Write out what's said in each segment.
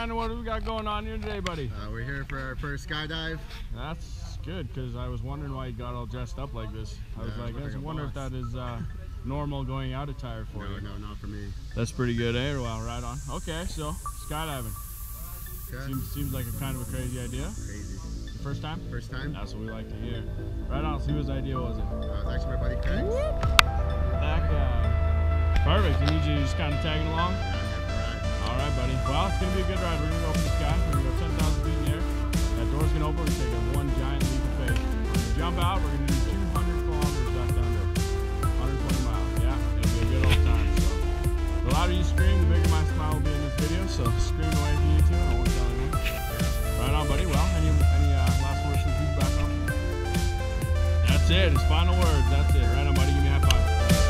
Brandon, what do we got going on here today, buddy? We're here for our first skydive. That's good, because I was wondering why you got all dressed up like this. I was like, I wonder if that is normal going out attire for you. No, not for me. That's pretty good, eh? Well, right on. Okay, so skydiving. Okay. Seems like a kind of a crazy idea. Crazy. Your first time? First time. That's what we like to hear. Right on. See whose idea was it? It's actually my buddy Craig's. That guy. Perfect. You need you just kind of tagging along. All right, buddy. Well, it's gonna be a good ride. We're gonna go up in the sky. We're gonna go 10,000 feet in the air. That door's gonna open. We're gonna take one giant leap of faith. We're gonna jump out. We're gonna do 200 kilometers back down there. 120 miles. Yeah, it'll be a good old time. So, the louder you scream, the bigger my smile will be in this video. So, scream away if you need to. I won't tell anyone. Right on, buddy. Well, any last words from feedback on? That's it. His final words. That's it. Right on, buddy. Give me a high five.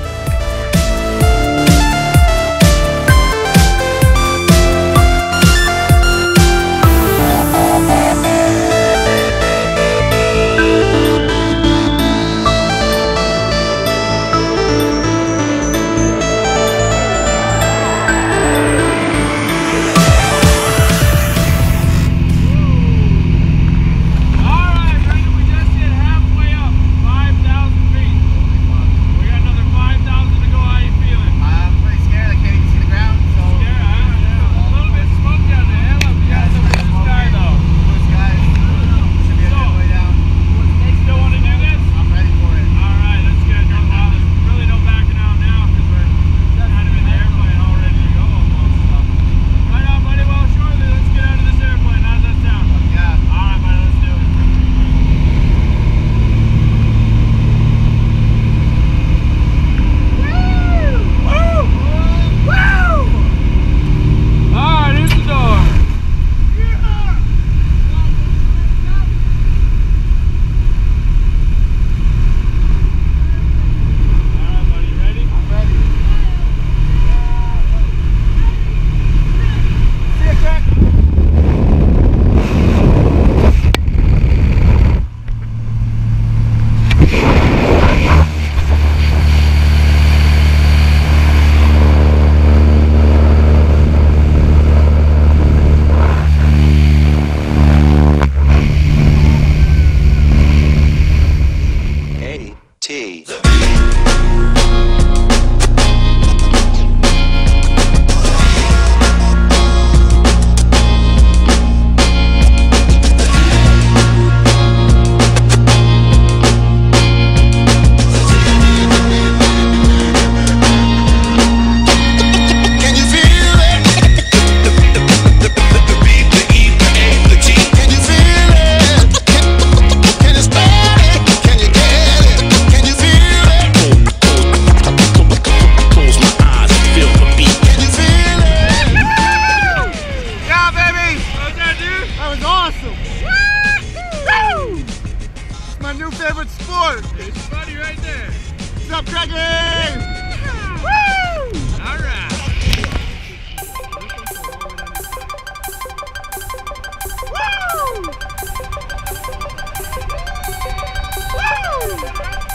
My new favorite sport. There's your buddy right there. What's up, Craigie? Woo! All right. Woo! Woo!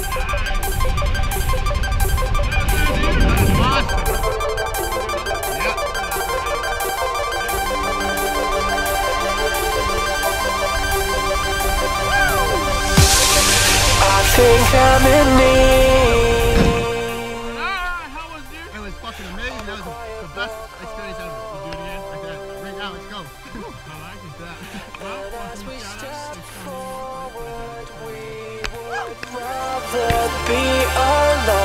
I think I'm in need. How was it? It was fucking amazing. That was the best experience ever. We'll do it again. Like that. Right now, let's go. I like it. Well, as we step forward, we would rather be alone.